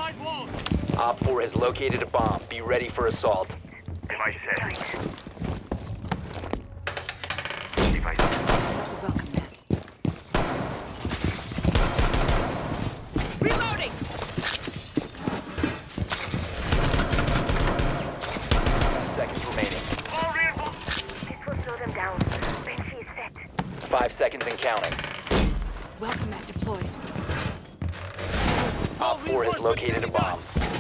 Op 4 has located a bomb. Be ready for assault. Device set. Welcome that. Reloading! Seconds remaining. This will slow them down. Banshee is set. 5 seconds and counting. Welcome that deployed. Op 4 has located a bomb.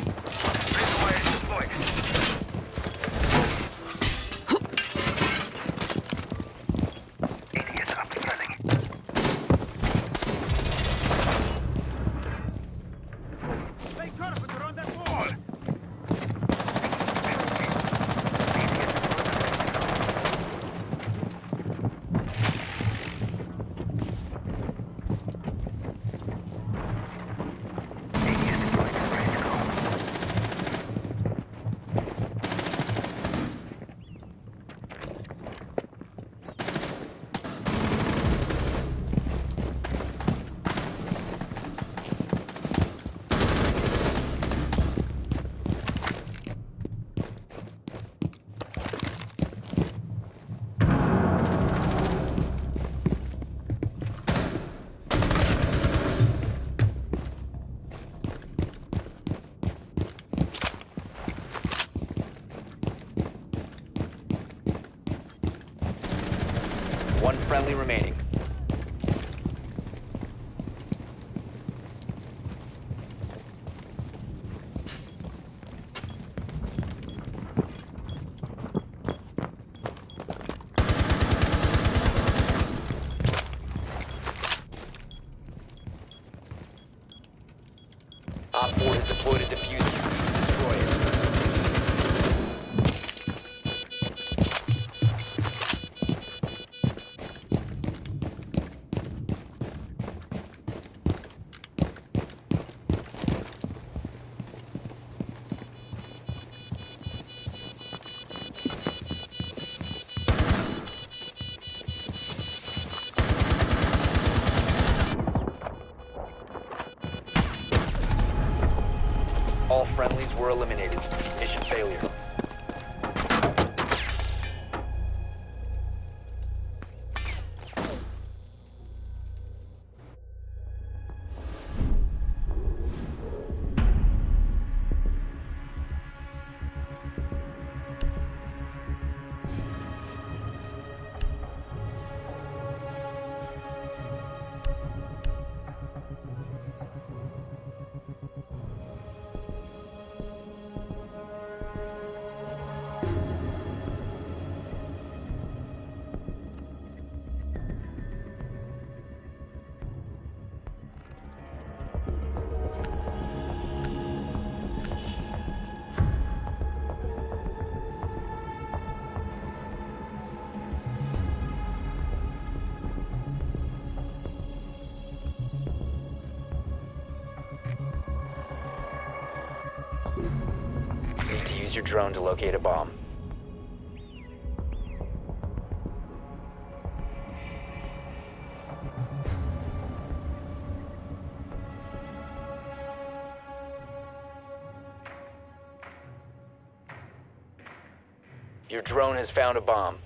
One friendly remaining. Op 4 has deployed a diffuser. Destroy it. All friendlies were eliminated. Mission failure. Need to use your drone to locate a bomb. Your drone has found a bomb.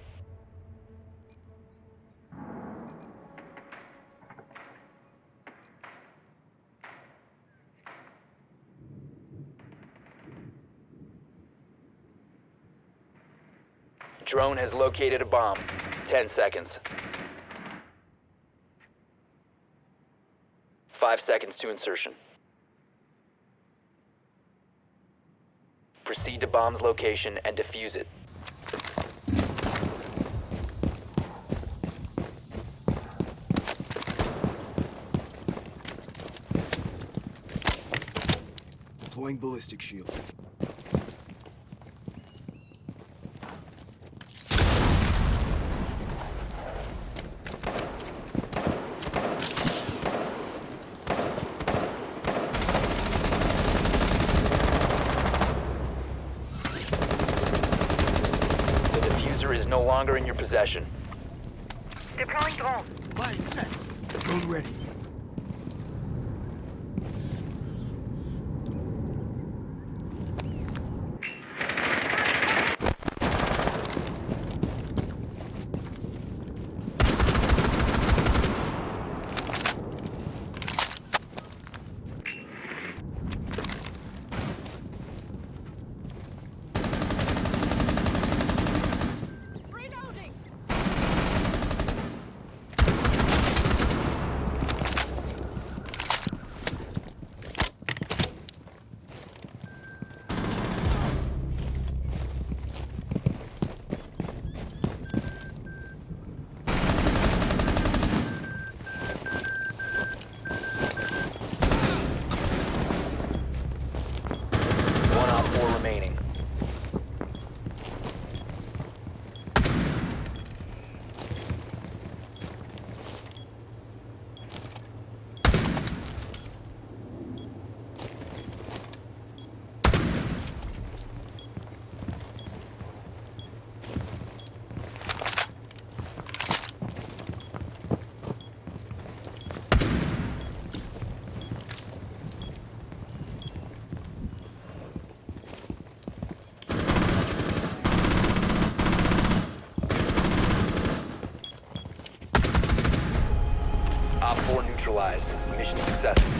Drone has located a bomb. 10 seconds. 5 seconds to insertion. Proceed to bomb's location and defuse it. Deploying ballistic shield. No longer in your possession. Deploying drone. Mine set. Drone ready. Mission successful.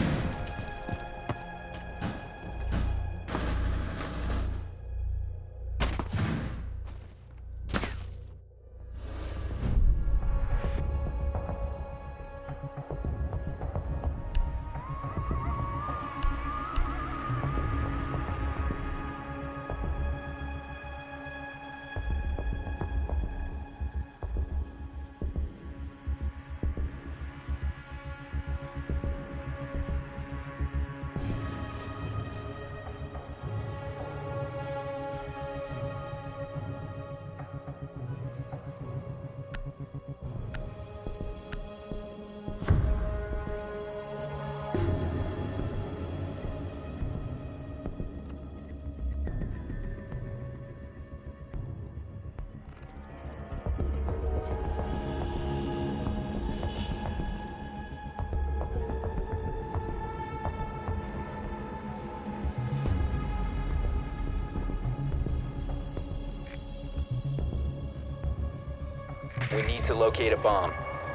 We need to locate a bomb.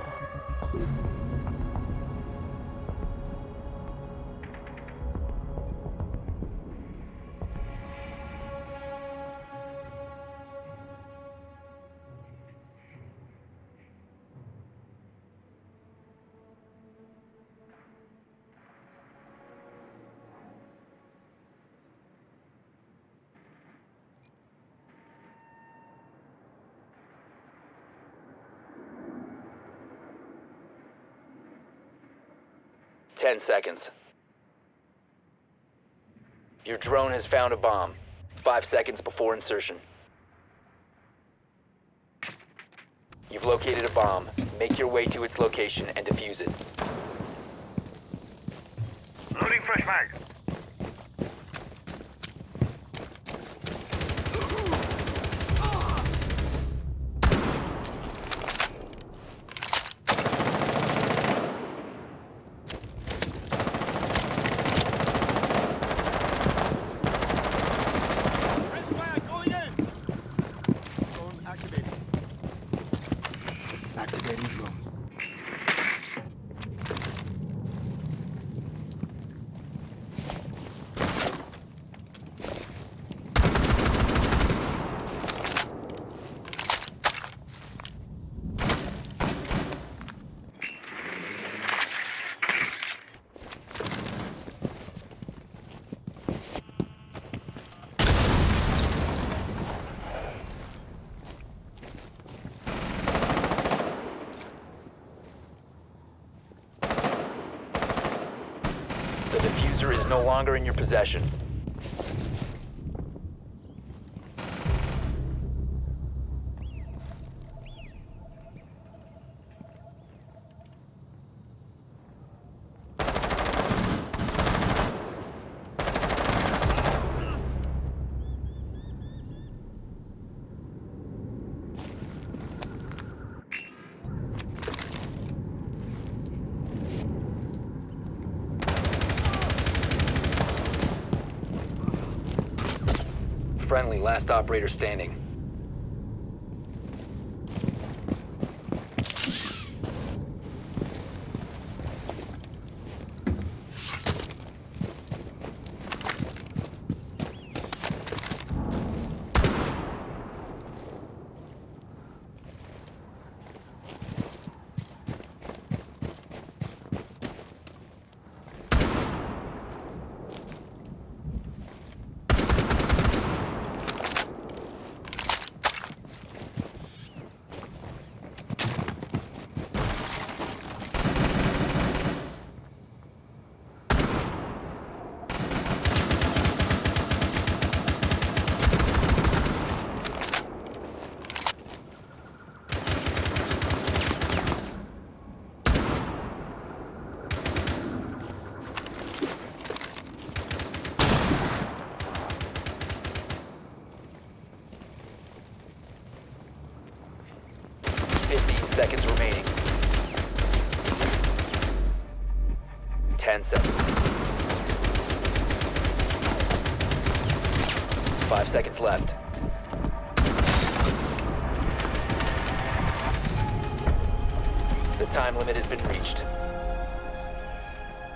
Ten seconds. Your drone has found a bomb. 5 seconds before insertion. You've located a bomb. Make your way to its location and defuse it. Loading fresh mag. Activating drone. The diffuser is no longer in your possession. Friendly, last operator standing. Seconds remaining. 10 seconds. 5 seconds left. The time limit has been reached.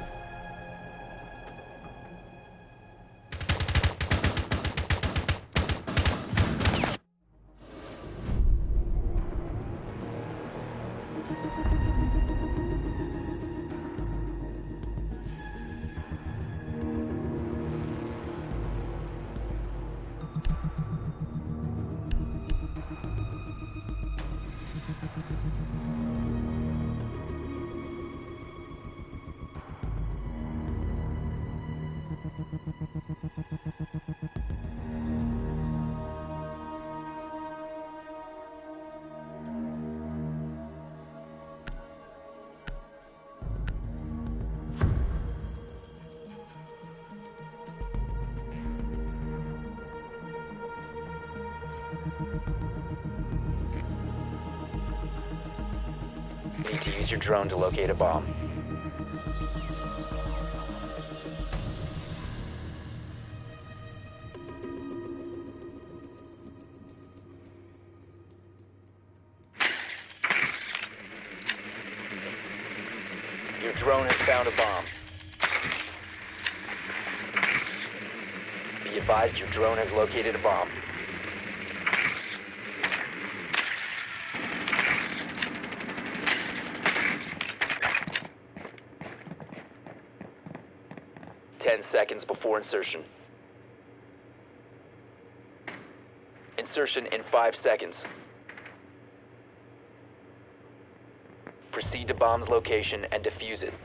Need to use your drone to locate a bomb. Your drone has found a bomb. Be advised, your drone has located a bomb. Seconds before insertion. Insertion in 5 seconds. Proceed to bomb's location and defuse it.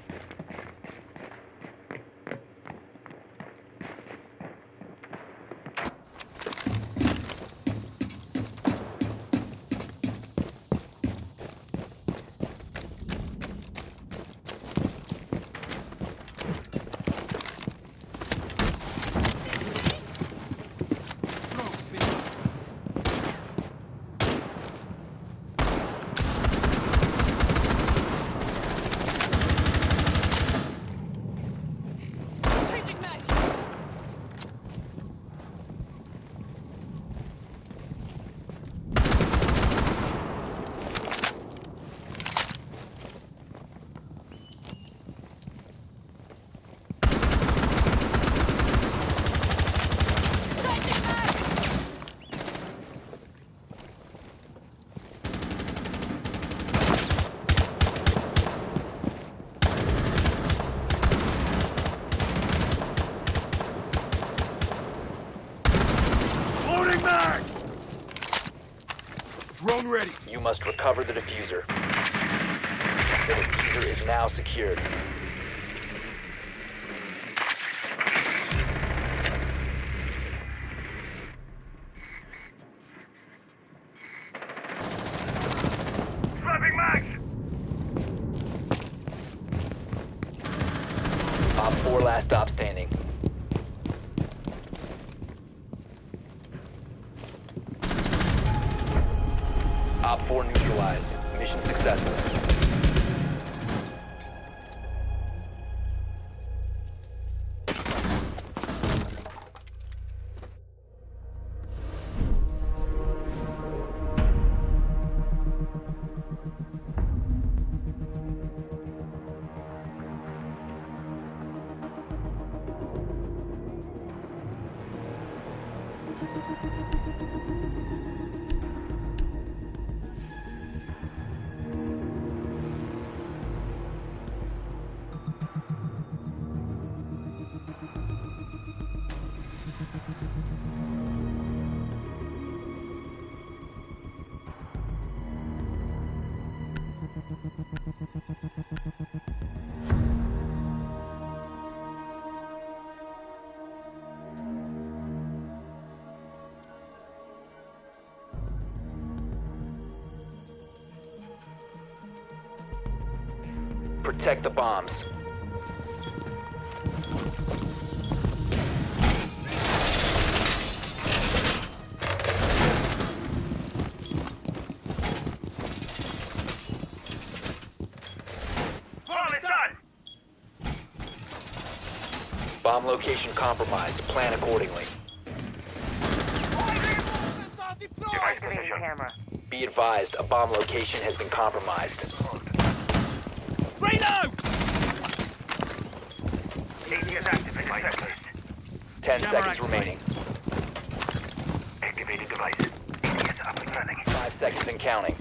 Drone ready. You must recover the diffuser. The diffuser is now secured. Swapping mags! Op 4 last stop standing. Op 4 neutralized. Mission successful. Protect the bombs. Bomb is done! Bomb location compromised. Plan accordingly. Device position. Camera. Be advised, a bomb location has been compromised. Reno! ATS activated. Checklist. 10 Camera seconds activated. remaining. Activated device. ATS up and running. 5 seconds and counting.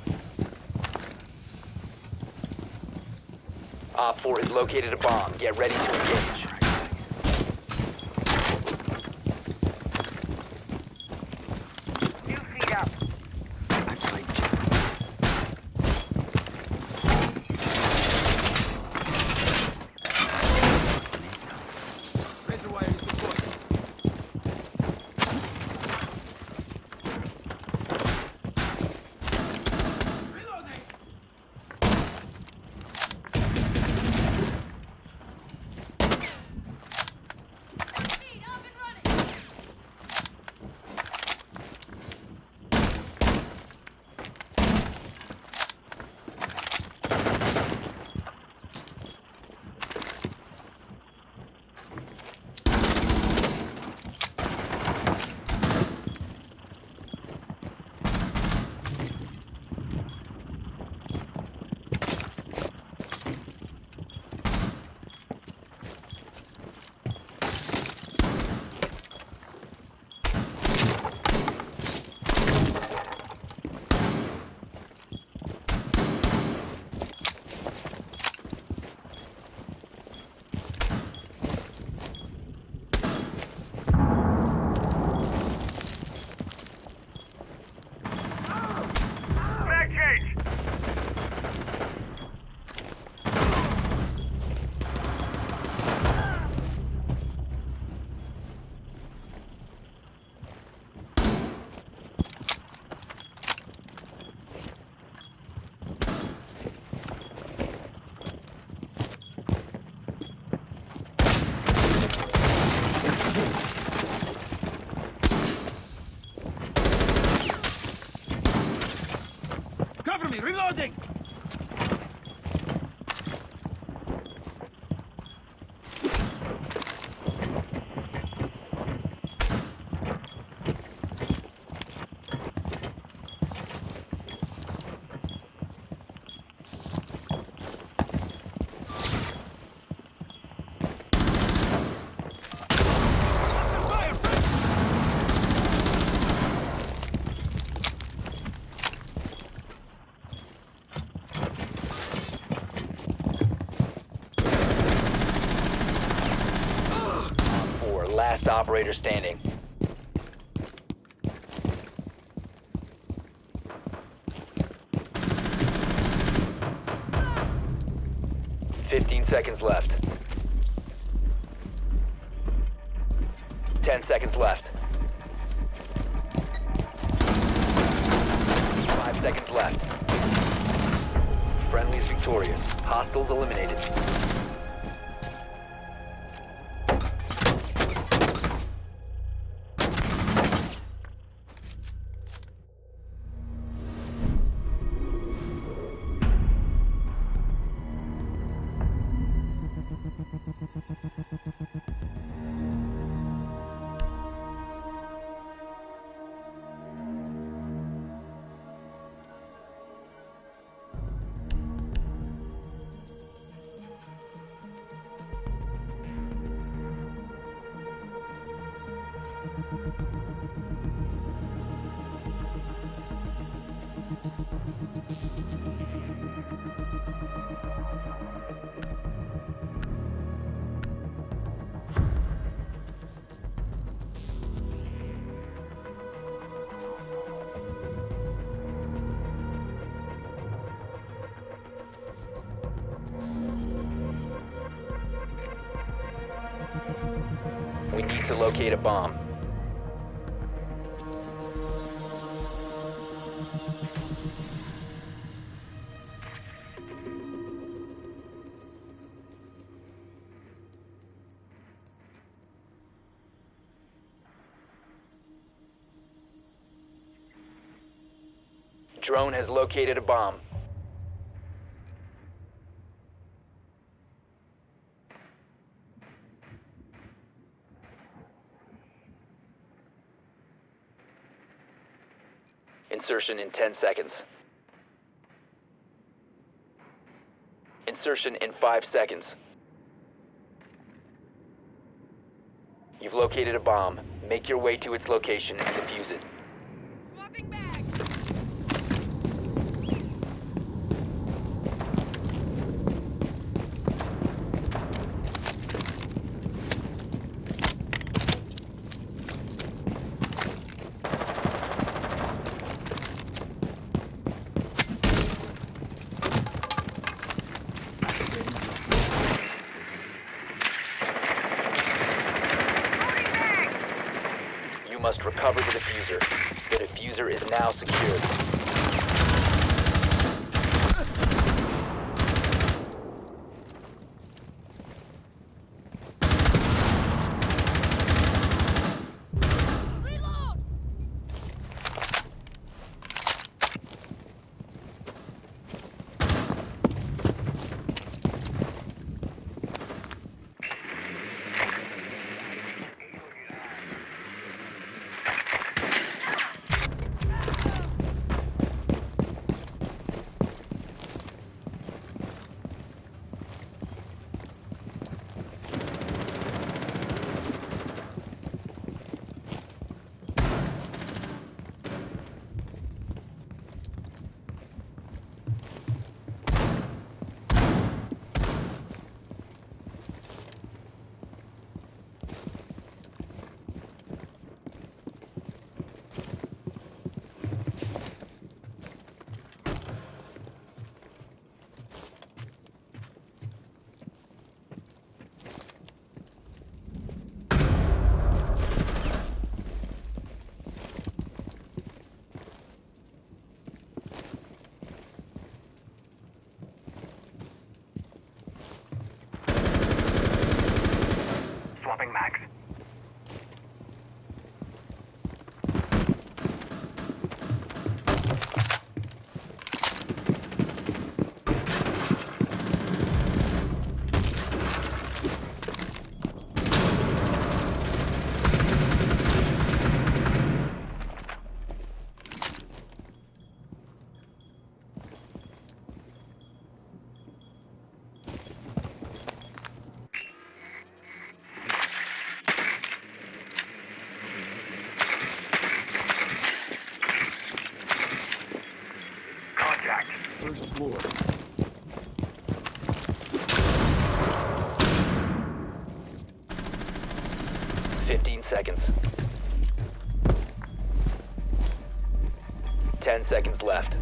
Op 4 has located a bomb. Get ready to engage. Few feet up. There's a way. Reloading! Last operator standing. Fifteen seconds left. 10 seconds left. 5 seconds left. Friendly is victorious. Hostiles eliminated. We need to locate a bomb. Drone has located a bomb. Insertion in 10 seconds. Insertion in 5 seconds. You've located a bomb. Make your way to its location and defuse it. Swapping back. You must recover the diffuser. The diffuser is now secured. seconds. 10 seconds left.